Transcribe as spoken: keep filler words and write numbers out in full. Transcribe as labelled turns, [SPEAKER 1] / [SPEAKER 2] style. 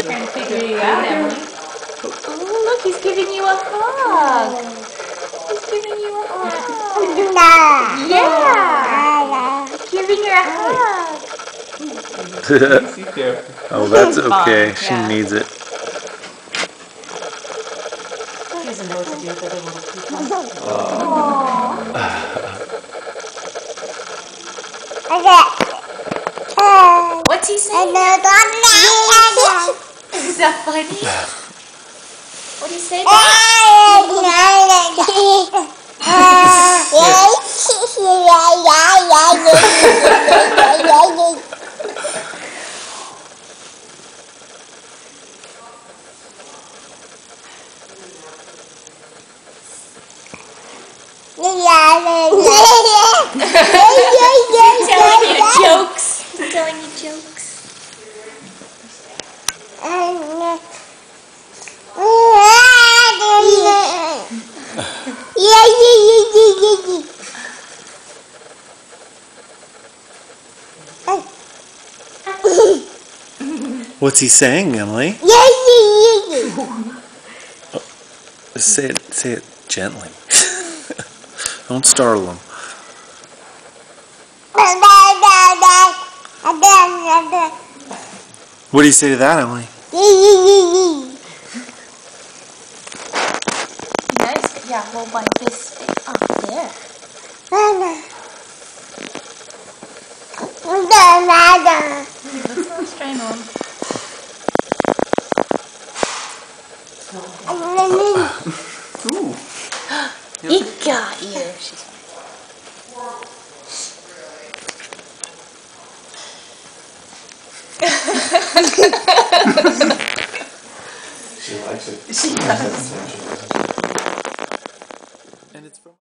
[SPEAKER 1] Trying to figure you out, Emily. Oh, look, he's giving you a hug. He's giving you a hug. Yeah. Giving her a hug.
[SPEAKER 2] Oh, that's okay. She
[SPEAKER 1] Yeah.
[SPEAKER 2] needs it.
[SPEAKER 1] He doesn't know what to do with the little people. What's he saying? Is that funny? What do you say? Telling you jokes. Telling you jokes.
[SPEAKER 2] What's he saying, Emily? Say it, say it gently. Don't startle him. What do you say to that, Emily?
[SPEAKER 1] Nice. Yeah, hold by this bit up there. Let's not strain on. He got you. She's
[SPEAKER 3] She likes it.
[SPEAKER 1] She does.
[SPEAKER 2] And it's from